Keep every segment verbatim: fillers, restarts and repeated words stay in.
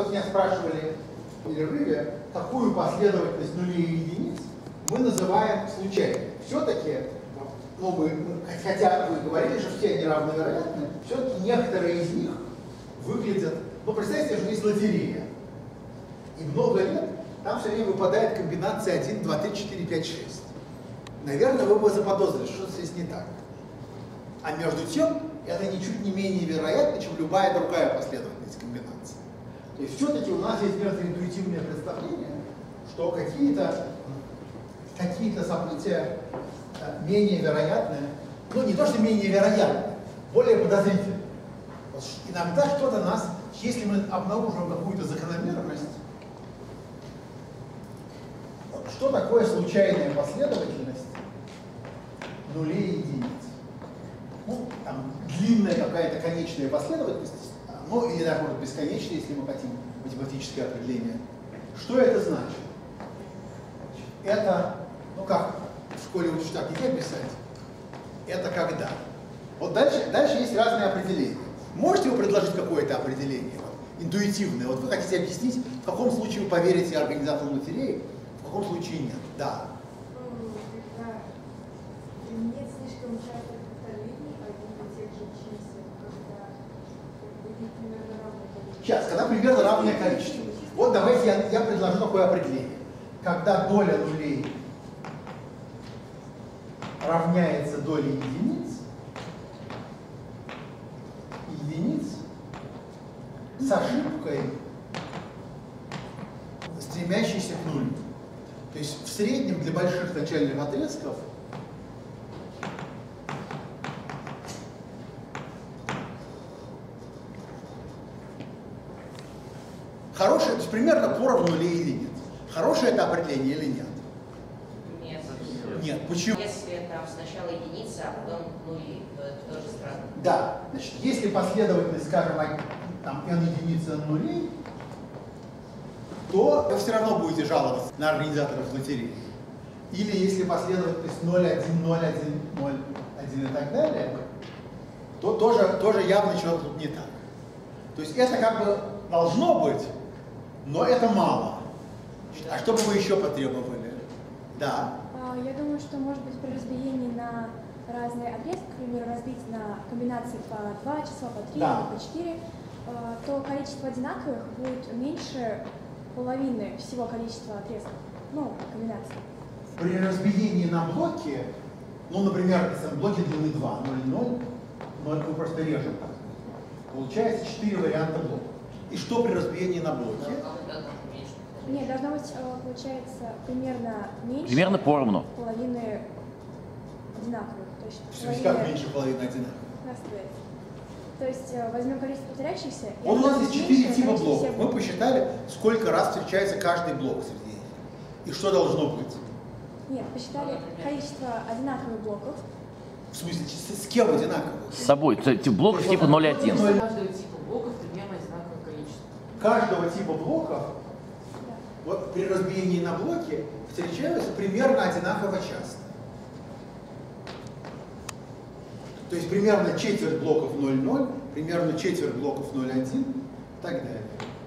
вот меня спрашивали в перерыве, какую последовательность нулей и единиц мы называем случайной. Все-таки, ну, мы, хотя вы говорили, что все они равновероятны, все-таки некоторые из них выглядят, ну, представьте, что есть лотерея. И много лет там все время выпадает комбинация один, два, три, четыре, пять, шесть. Наверное, вы бы заподозрили, что что-то здесь не так. А между тем, это ничуть не менее вероятно, чем любая другая последовательность комбинаций. То есть все-таки у нас есть некоторое интуитивное представление, что какие-то какие-то события менее вероятны, ну не то, что менее вероятны, более подозрительны. Вот иногда что-то нас, если мы обнаружим какую-то закономерность, что такое случайная последовательность нулей и единиц? Ну, там, длинная какая-то конечная последовательность, ну, или даже, может, бесконечная, если мы хотим математическое определение. Что это значит? Это, ну как, в школе учат так нельзя писать, это когда. Вот дальше, дальше есть разные определения. Можете вы предложить какое-то определение, вот, интуитивное? Вот вы хотите объяснить, в каком случае вы поверите организатору лотереи, в каком случае нет? Да. Нет слишком часто повторений один и тех же чисел, когда будет примерно равное количество. Сейчас, когда примерно равное количество. Вот давайте я, я предложу такое определение. Когда доля нулей равняется доле единиц, единиц с ошибкой, стремящейся к нулю. То есть в среднем для больших начальных отрезков хорошее, то есть примерно поровну нулей и единиц. Хорошее это определение или нет? Нет. Нет. Почему? Если там сначала единица, а потом нули, то это тоже странно. Да. Значит, если последовательность, скажем, там n единицы n нулей, то вы все равно будете жаловаться на организаторов лотереи. Или если последовательность ноль, один, ноль, один, ноль, один и так далее, то тоже, тоже явно чего-то тут не так. То есть это как бы должно быть, но это мало. А что бы вы еще потребовали? Да. Я думаю, что, может быть, при разбиении на разные отрезки, к примеру, разбить на комбинации по два числа, по три, да. по четыре, то количество одинаковых будет меньше половины всего количества отрезков, ну, комбинаций. При разбиении на блоки, ну, например, блоки длины два, ноль, ноль, ноль, мы просто режем. Получается четыре варианта блоков. И что при разбиении на блоки? Нет, должно быть, получается, примерно меньше. Примерно поровну. Половины одинаковых. То есть Все как меньше половины одинаковых. То есть возьмем количество повторяющихся. Вот у нас есть четыре типа блоков. Мы посчитали, сколько раз встречается каждый блок среди них. И что должно быть? Нет, посчитали количество одинаковых блоков. В смысле, с, с кем одинаковых? С собой. Блоков типа ноль один. Каждого типа блоков примерно одинаковое количество. Каждого типа блоков, да. Вот при разбиении на блоки встречаются примерно одинаково часто. То есть примерно четверть блоков ноль ноль, примерно четверть блоков ноль один и так далее.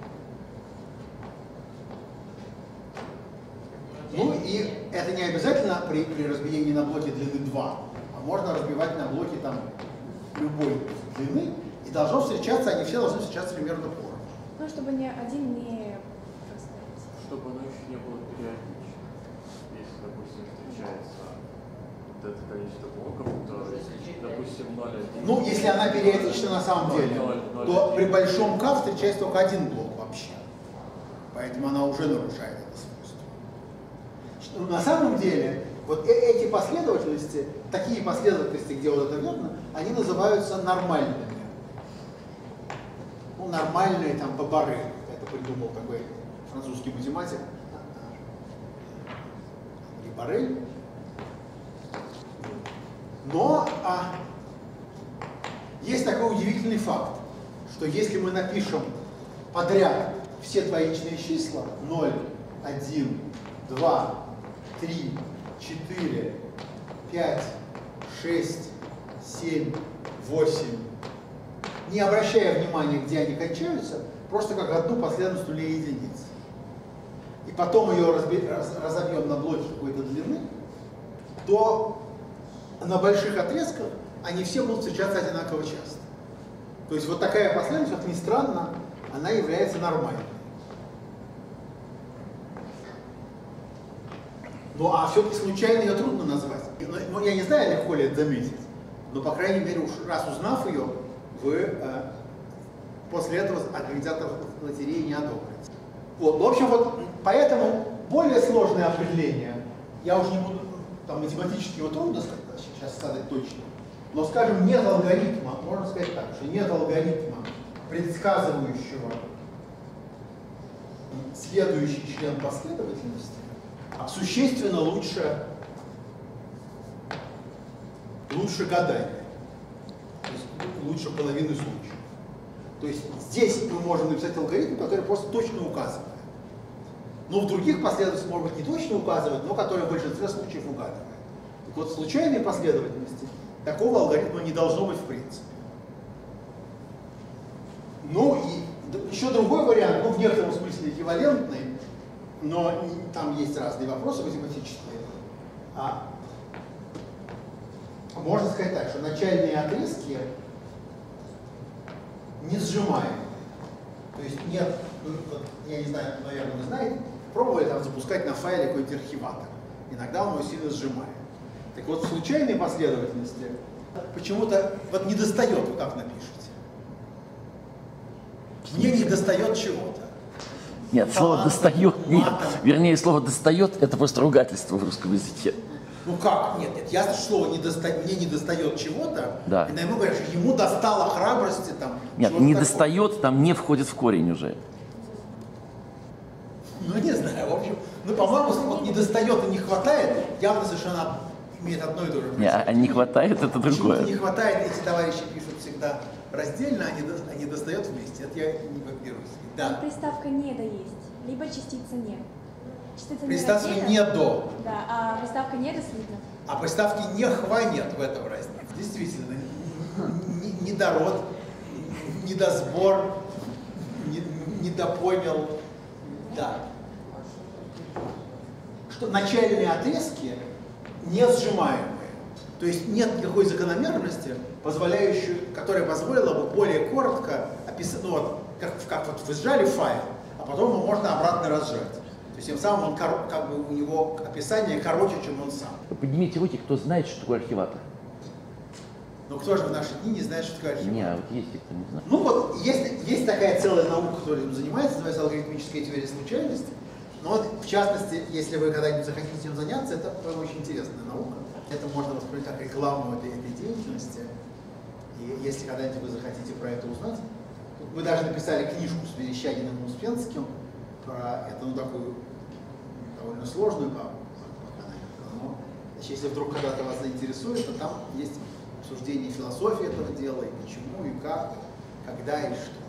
Ну и это не обязательно при, при разбиении на блоки длины два, а можно разбивать на блоки там любой длины, и должно встречаться, они все должны встречаться примерно поровну. Ну, чтобы ни один не расставить. Чтобы оно еще не было периодично. Если, допустим, встречается вот это количество блоков, то, допустим, ноль один. Ну, если она периодична на самом деле, то при большом k встречается только один блок вообще. Поэтому она уже нарушает это свойство. На самом деле, вот эти последовательности, такие последовательности, где вот это верно, они называются нормальными. Ну, нормальные там по Барре. Это придумал такой французский математик. И Баррель. Но а, есть такой удивительный факт, что если мы напишем подряд все двоичные числа ноль, один, два, три, четыре, пять, шесть, семь, восемь, не обращая внимания, где они кончаются, просто как одну последовательность нулей и единиц. И потом ее разобьем на блоки какой-то длины, то на больших отрезках они все будут встречаться одинаково часто. То есть вот такая последовательность, как ни странно, она является нормальной. Ну а все-таки случайно ее трудно назвать. Ну, я не знаю, легко ли это заметить, но по крайней мере, уж раз узнав ее, вы э, после этого организатор лотереи не одобрите. Вот, в общем, вот поэтому более сложное определение, я уже не буду, там математически его трудно сейчас сказать точно, но, скажем, нет алгоритма, можно сказать так, что нет алгоритма, предсказывающего следующий член последовательности, существенно лучше, лучше гадания, то есть лучше половины случаев. То есть здесь мы можем написать алгоритм, который просто точно указывает. Но в других последовательностях может быть не точно указывает, но который в большинстве случаев угадывает. Так вот, в случайной последовательности такого алгоритма не должно быть в принципе. Ну и еще другой вариант, ну в некотором смысле эквивалентный, но там есть разные вопросы математические. А можно сказать так, что начальные отрезки не сжимаемые. То есть нет, ну, я не знаю, наверное, вы знаете, пробовали там запускать на файле какой-нибудь архиватор. Иногда он его сильно сжимает. Так вот, в случайной последовательности почему-то вот не достает, вы как напишете. Мне не достает чего-то. Нет, слово «достает», нет, вернее, слово «достает» — это просто ругательство в русском языке. Ну как? Нет, нет, ясно, что слово не достает, мне не достает чего-то, да. И, наверное, говорят, что ему достало храбрости там. Нет, не достает, там не входит в корень уже. Ну не знаю, в общем, ну по-моему, вот не достает и не хватает, явно совершенно имеет одно и то же. Не, а не хватает, это другое. Почему-то не хватает, эти товарищи пишут всегда раздельно, они, они достают вместе, это я не поберусь. Да. Приставка «не» да есть, либо частица «не». Частица Приставки «не» «не до». Да, а приставка «не» да слитно. А приставки «не хва» нет в этом разница. Действительно, недород, недосбор, недопонял. Да. Что начальные отрезки не сжимаемые. То есть нет никакой закономерности, позволяющей, которая позволила бы более коротко описать, ну вот, как, как вот вы сжали файл, а потом его можно обратно разжать. То есть тем самым он, как бы у него описание короче, чем он сам. Поднимите руки, кто знает, что такое архиватор. Ну кто же в наши дни не знает, что такое архиватор? Не, а вот есть кто не знает. Ну вот есть, есть такая целая наука, которая этим занимается, называется алгоритмическая теория случайности. Но вот, в частности, если вы когда-нибудь захотите этим заняться, это очень интересная наука. Это можно воспринимать как рекламу этой, этой деятельности. И если когда-нибудь вы захотите про это узнать, мы даже написали книжку с Верещагиным и Успенским про это, ну такую довольно сложную папу. Но значит, если вдруг когда-то вас заинтересует, то там есть обсуждение философии этого дела, и почему, и как, когда, и что.